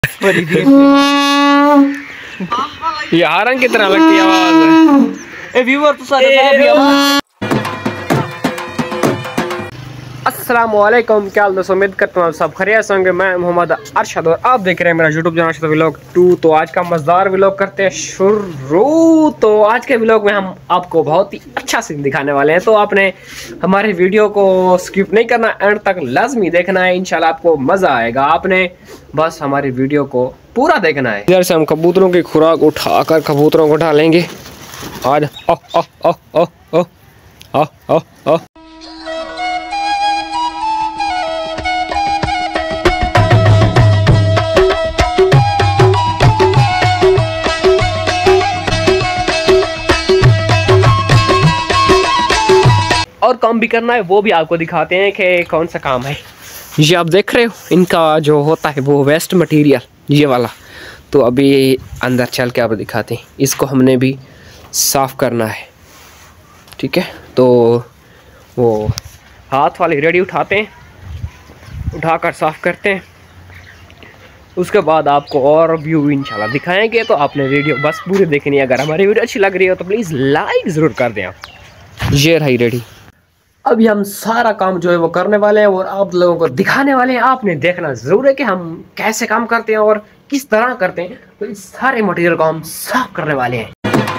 ये हारन की तरह लगती है आवाज। ए व्यूअर तो सारे अस्सलाम वालेकुम, क्या हाल दोस्तों, उम्मीद करता हूँ आप सब खैरियत से होंगे। मैं मोहम्मद अरशद और आप देख रहे हैं मेरा यूट्यूब चैनल अरशद व्लॉग 2। तो आज का मज़ेदार व्लॉग करते हैं शुरू। तो आज के व्लॉग में हम आपको बहुत ही अच्छा सीन दिखाने वाले हैं। तो आपने हमारे वीडियो को स्किप नहीं करना, एंड तक लाजमी देखना है, इंशाल्लाह आपको मज़ा आएगा। आपने बस हमारी वीडियो को पूरा देखना है। इधर से हम कबूतरों की खुराक उठा कर कबूतरों को डालेंगे आज। और काम भी करना है, वो भी आपको दिखाते हैं कि कौन सा काम है। ये आप देख रहे हो, इनका जो होता है वो वेस्ट मटेरियल, ये वाला। तो अभी अंदर चल के आप दिखाते हैं। इसको हमने भी साफ़ करना है, ठीक है। तो वो हाथ वाली रेडी उठाते हैं, उठाकर साफ़ करते हैं। उसके बाद आपको और व्यू इंशाल्लाह दिखाएंगे। तो आपने वीडियो बस पूरी देखनी है। अगर हमारी वीडियो अच्छी लग रही हो तो प्लीज़ लाइक ज़रूर कर दें आप। ये रही रेडी। अभी हम सारा काम जो है वो करने वाले हैं और आप लोगों को दिखाने वाले हैं। आपने देखना ज़रूर है कि हम कैसे काम करते हैं और किस तरह करते हैं। तो इस सारे मटेरियल को हम साफ करने वाले हैं।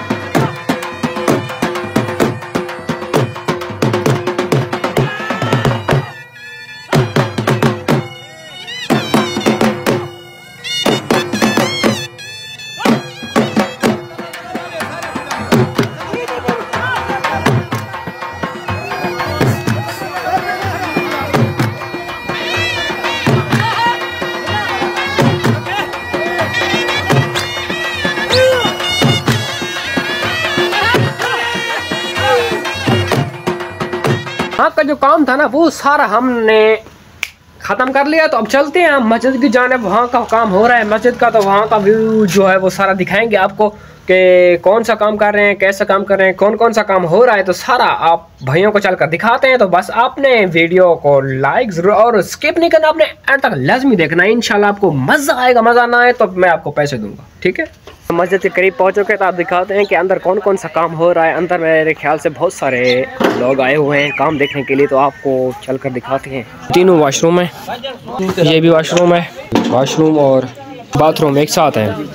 हाँ, का जो काम था ना वो सारा हमने ख़त्म कर लिया। तो अब चलते हैं हम मस्जिद की जानिब। वहाँ का काम हो रहा है मस्जिद का, तो वहाँ का व्यू जो है वो सारा दिखाएंगे आपको कि कौन सा काम कर रहे हैं, कैसा काम कर रहे हैं, कौन कौन सा काम हो रहा है। तो सारा आप भाइयों को चलकर दिखाते हैं। तो बस आपने वीडियो को लाइक ज़रूर और स्किप नहीं करना, आपने एंड तक लाजमी देखना है। इंशाल्लाह आपको मज़ा आएगा। मज़ा ना आए तो मैं आपको पैसे दूँगा, ठीक है। मस्जिद के करीब पहुँच चुके तो आप दिखाते हैं कि अंदर कौन कौन सा काम हो रहा है। अंदर मेरे ख्याल से बहुत सारे लोग आए हुए हैं काम देखने के लिए। तो आपको चलकर दिखाते हैं। तीनों वाशरूम है, ये भी वाशरूम है, वाशरूम और बाथरूम एक साथ हैं।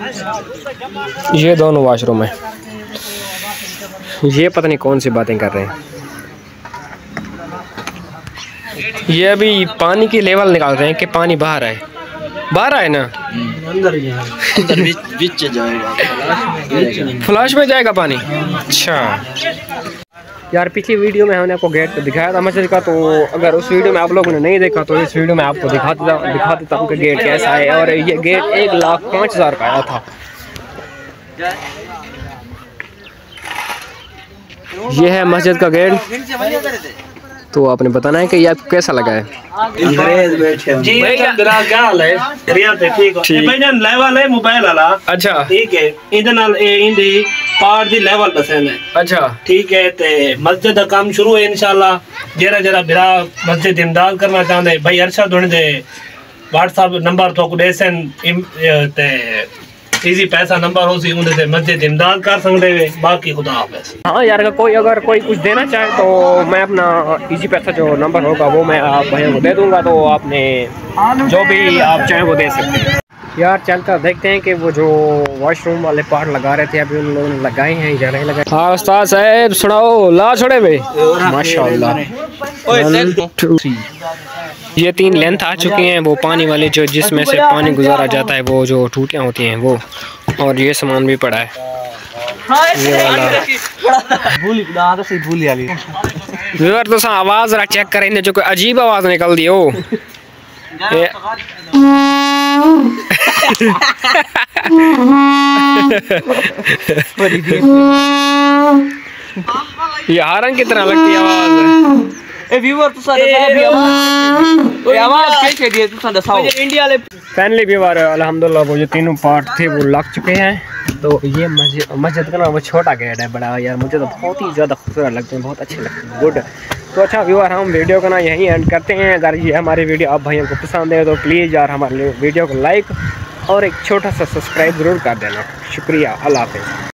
ये दोनों वाशरूम है। ये पता नहीं कौन सी बातें कर रहे हैं। ये अभी पानी की लेवल निकाल रहे हैं कि पानी बाहर आए, बाहर आए ना, अंदर जाएगा, फ्लैश में जाएगा पानी। अच्छा यार, पिछली वीडियो में हमने आपको गेट दिखाया था मस्जिद का। तो अगर उस वीडियो में आप लोगों ने नहीं देखा तो इस वीडियो में आपको दिखा देता हूँ कि गेट कैसा है। और ये गेट 1,05,000 का आया था। ये है मस्जिद का गेट। तो आपने बताना है कि ये आपको कैसा लगा है। अच्छा ठीक है, लेवल पसंद है। अच्छा ठीक है। ते मस्जिद का काम शुरू है इंशाल्लाह। जरा जरा बिरा मस्जिद इमदाद करना चाहते भाई अरशद होने दे व्हाट्सएप नंबर तो कुडेसन ते इजी पैसा नंबर हो सी उनसे मस्जिद इमदाद कर सकते हैं। बाकी खुदा हाफिज़। हाँ यार, अगर कोई कुछ देना चाहे तो मैं अपना इजी पैसा जो नंबर होगा वो मैं आप भाइयों को दे दूंगा। तो आपने जो भी आप चाहें वो दे सकते हैं। यार चलकर देखते हैं कि वो जो वॉशरूम वाले पार्ट लगा रहे थे अभी उन लोगों ने लगाए हैं या नहीं लगाए। हाँ उस्ताद साहब सुनाओ, ला छोड़े भाई माशाल्लाह। ये 3 लेंथ आ चुकी हैं, वो पानी वाली जो जिसमें से पानी गुजारा जाता है, वो जो टूटियाँ होती हैं वो। और ये सामान भी पड़ा है, ये वाला। तो आवाज़ जरा चेक करें, जो कोई अजीब आवाज़ निकल दी हो। ये हारन की तरह लगती है आवाज़। व्यूअर तो सारे आवाज कैसे दिए तुम दसाओ इंडिया ले फाइनली व्यूअर अल्हम्दुलिल्लाह वो जो तीनों पार्ट थे वो लग चुके हैं। तो ये मस्जिद का ना वो छोटा गेट है बड़ा यार, मुझे तो बहुत ही ज़्यादा खूबसूरत लगते हैं, बहुत अच्छे लगते हैं, गुड। तो अच्छा व्यूअर, हम वीडियो को ना यहीं एंड करते हैं। अगर ये हमारी वीडियो आप भाइयों को पसंद है तो प्लीज़ यार हमारे वीडियो को लाइक और एक छोटा सा सब्सक्राइब ज़रूर कर देना। शुक्रिया, अल्लाह हाफ़िज़।